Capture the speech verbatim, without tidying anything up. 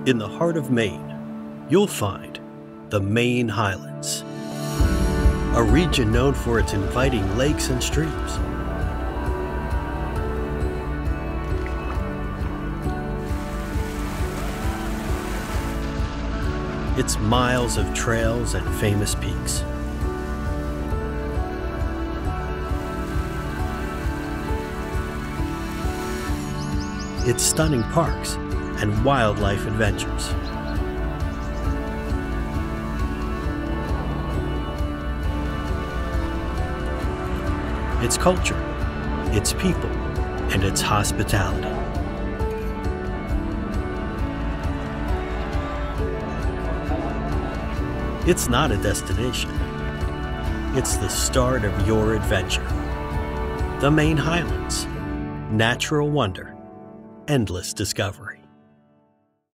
In the heart of Maine, you'll find the Maine Highlands, a region known for its inviting lakes and streams. Its miles of trails and famous peaks. Its stunning parks and wildlife adventures. Its culture, its people, and its hospitality. It's not a destination. It's the start of your adventure. The Maine Highlands. Natural wonder, endless discovery.